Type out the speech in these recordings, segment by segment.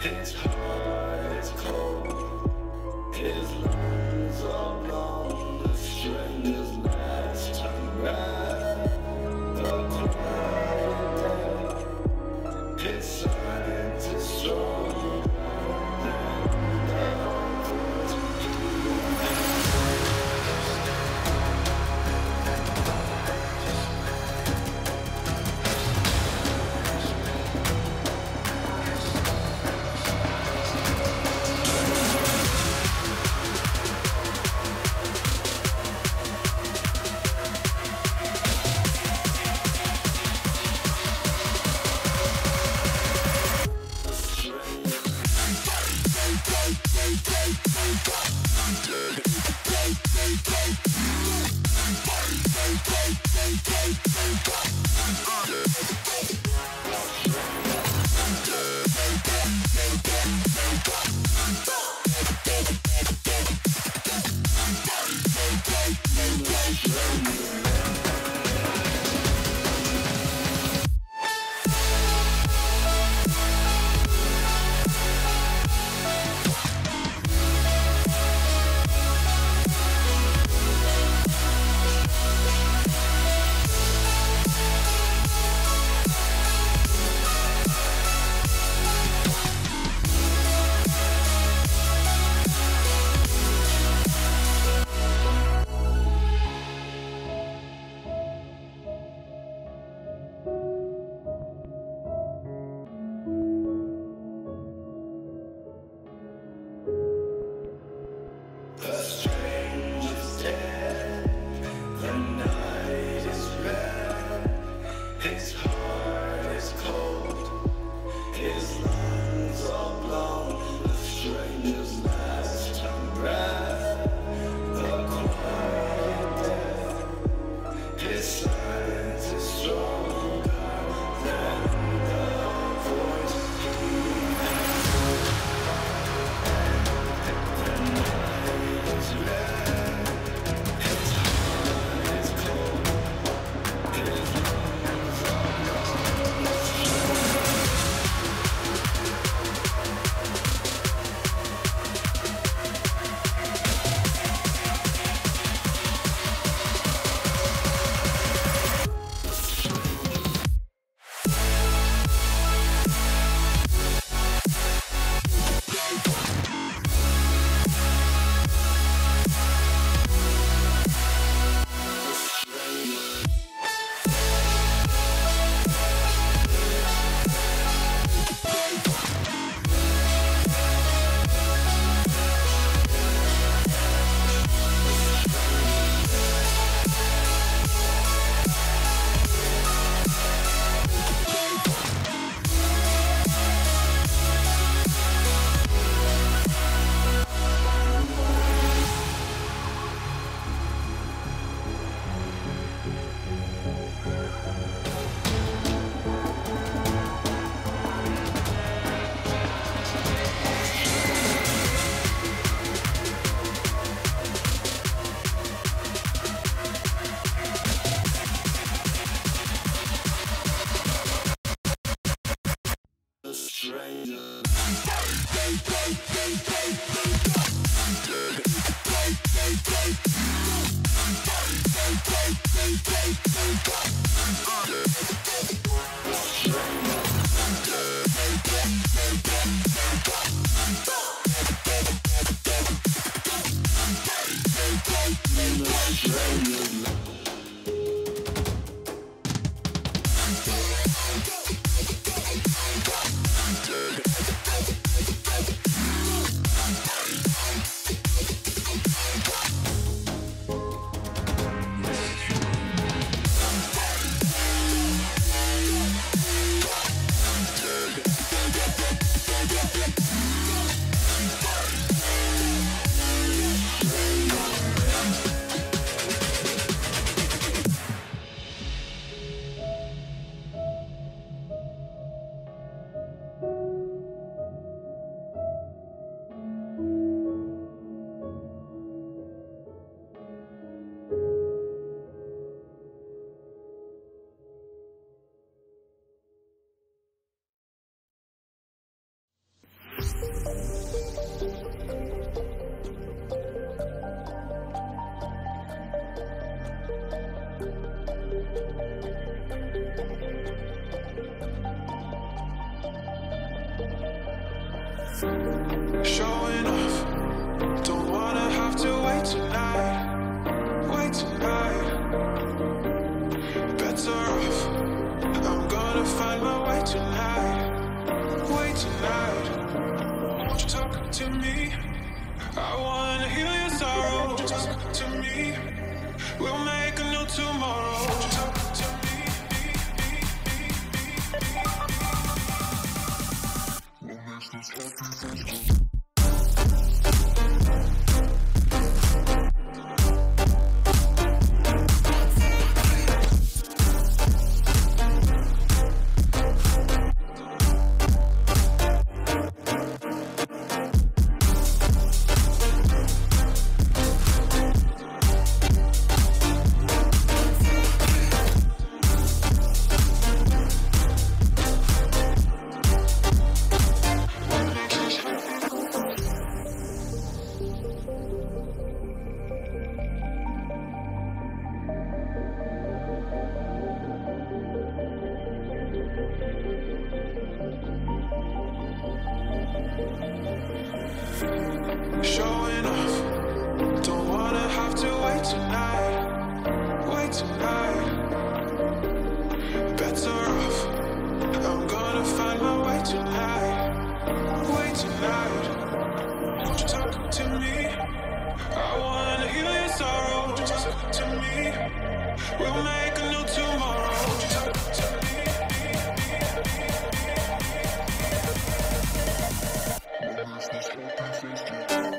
His heart is cold, his lungs are blown, the stranger's last time back. The quiet death, his silence is stronger than Showing off, don't wanna have to wait tonight. Wait tonight. Better off, I'm gonna find my way tonight. Wait tonight. Won't you talk to me? I wanna heal your sorrow. Won't you talk to me? We'll make a new tomorrow. Won't you talk to me? What makes this happy? Showing off, don't wanna have to wait tonight. Wait tonight. Better off, I'm gonna find my way tonight. Wait tonight. Won't you talk to me? I wanna heal your sorrow. Won't you talk to me? We'll make a new tomorrow. Won't you talk to me? What makes this happy?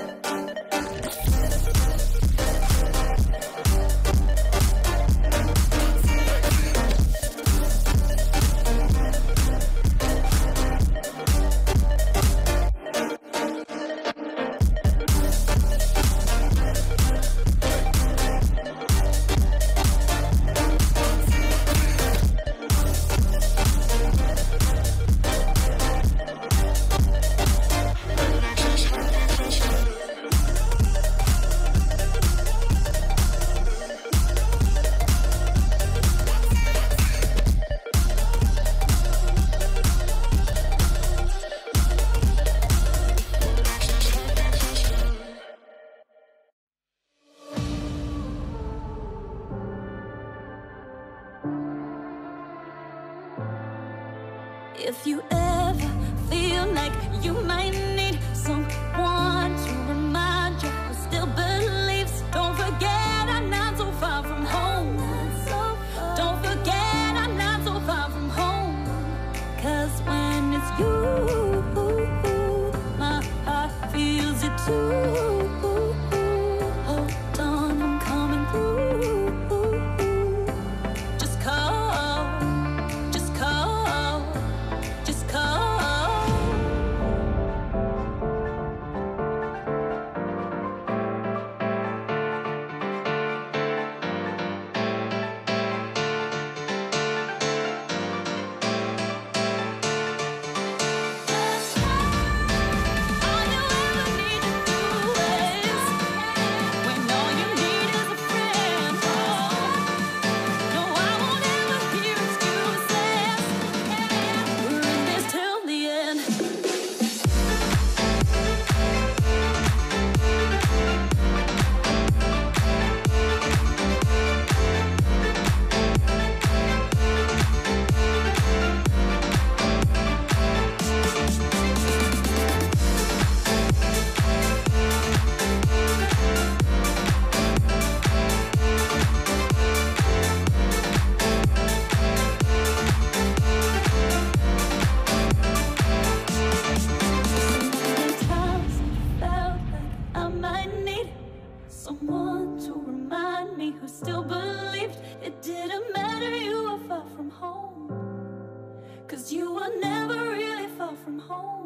If you ever feel like you might need someone to remind you who still believes, don't forget I'm not so far from home. Don't forget I'm not so far from home. 'Cause when it's you, my heart feels it too. Hold on, I'm coming through. Just call, just call, just call. All you ever need to do is, when all you need is a friend. No, I won't ever hear excuses. We're in this till the end. Sometimes I felt like I might need someone to remind me who still believed it didn't matter you were far from home. 'Cause you were never really far from home.